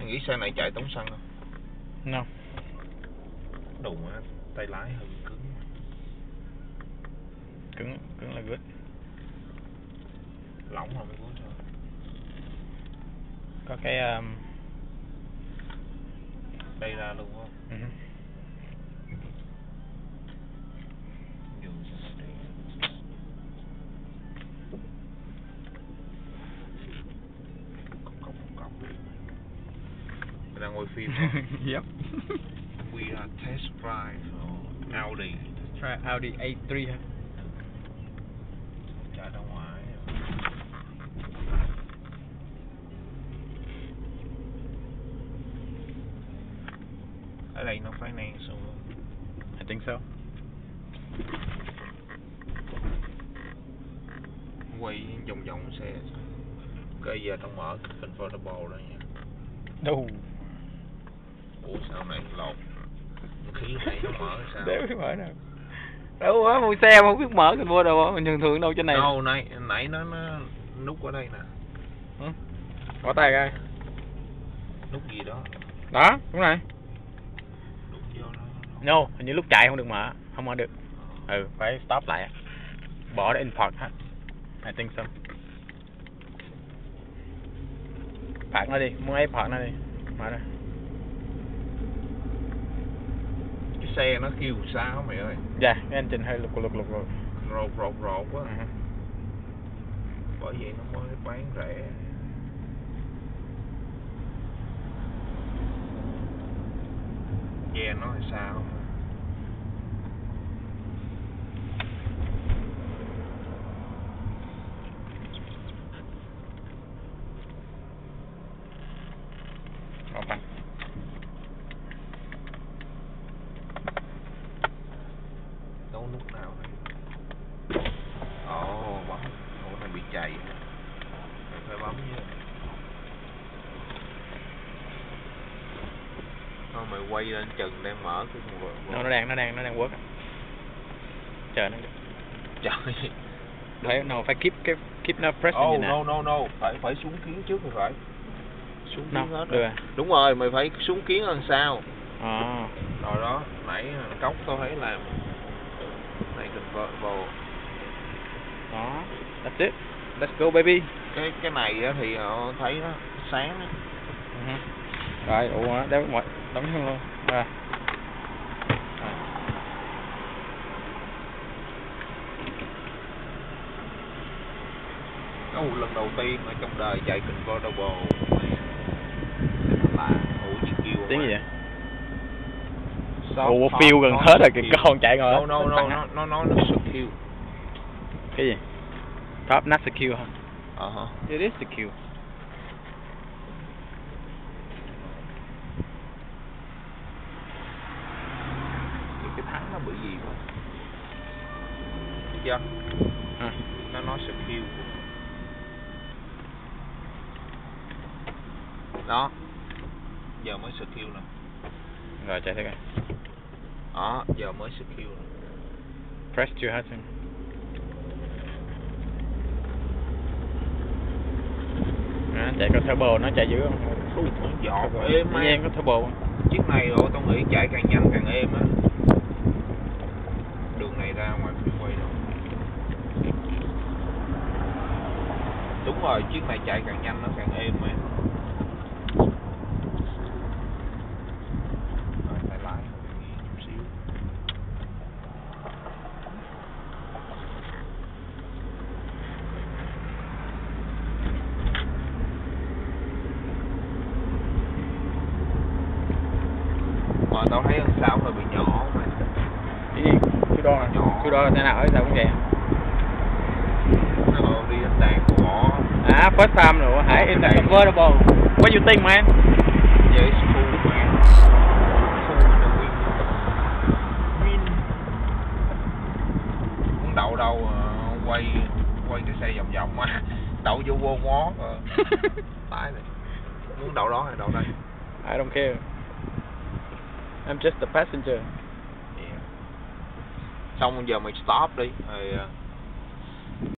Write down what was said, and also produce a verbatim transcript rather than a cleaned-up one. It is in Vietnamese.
Mày nghĩ xe này chạy tốn xăng không? No. Đụng á, tay lái hơi cứng. Cứng, cứng là good. Lỏng không mới good thôi. Có cái um... đây ra luôn không? Uh -huh. Dừng cho nó đi. Cốc cốc cốc cốc. Mày đang ngồi phim hả? Yep. We are test drive for Audi. Try Audi A three hả? Chạy ra ngoài. Ở đây nó finance xong rồi. I think so. Quay vòng vòng xe. Cái giờ tao mở convertible đó nha. Đâu? Ủa sao này lột? Khí này nó mở sao? Để mở nào. Đâu á, mua xe mà không biết mở cái vô đâu, mình thường thường đâu trên này. Đâu, nãy nãy nó nó nút ở đây nè. Ừ. Bỏ tay ra. Nút gì đó. Đó, đúng rồi. Nút vô nó. No, hình như lúc chạy không được mở, không mở được. Ừ, phải stop lại. Bỏ để in park hết. I think so. Park nó đi, muốn ấy park nó đi. Mở ra. Cái xe nó kêu sao mày ơi? Dạ, yeah, cái engine hơi lục lục lục lục. Rột rột rột quá. Uh -huh. Bởi vậy nó mới bán rẻ. Ghe nó là sao? Open. Đâu nút nào này? Ồ, bấm. Ồ, này bị chày. Mày phải bấm chứ. Thôi mày quay lên chừng đang mở cái con vợ. No, nó đang nó đang nó đang work. Chờ nó. Trời. Phải no, phải keep keep keep nó press Oh, như nè. no no no, phải phải xuống kiến trước rồi phải. Xuống kiến No, hết được rồi. Đúng rồi, mày phải xuống kiến lần sau. À. Rồi đó, nãy cốc tao thấy làm này convertible. Đó, that's it. Let's go baby. Cái cái này á thì họ thấy nó sáng á. Uh -huh. Rồi, ủa, đeo mọi tấm luôn. Rồi. Ồ, lần đầu tiên ở trong đời chạy convertible. Là ủa gì kêu tiếng gì vậy? Soft Ủa, hot, feel gần hot, hết rồi kìa, secure. con chạy ngồi. No no no, nó nó nói nó secure. Cái gì? Top not secure hả? Ờ hả? It is secure. Cái thắng nó bị gì quá. Thấy chưa? À. Nó nói secure. Đó. Giờ mới secure nè. Rồi chạy thế coi. Đó, giờ mới secure nè. Press too hard. À, chạy có turbo nó chạy dữ không? Ui, nó giọt êm á. Em có turbo không? Chiếc này rồi tao nghĩ chạy càng nhanh càng êm á. Đường này ra ngoài freeway đâu. Đúng rồi, chiếc này chạy càng nhanh nó càng êm á. Rồi tay lái chút xíu. Mà tao thấy con sao hơi bị nhỏ mà. Cái gì? Chú đo à? Chú đo thế nào ở sao cũng vậy? Nó đi lên đàn của bỏ. À, first time rồi, hãy in the convertible. What you think, man? Yeah, it's cool, man. Cool in the wind. Wind. Muốn đậu đâu uh, quay quay cái xe vòng vòng á. Đậu vô vô ngó rồi. Tái này. Muốn đậu đó hay đậu đây? I don't care. I'm just a passenger. Yeah. Xong giờ mày stop đi rồi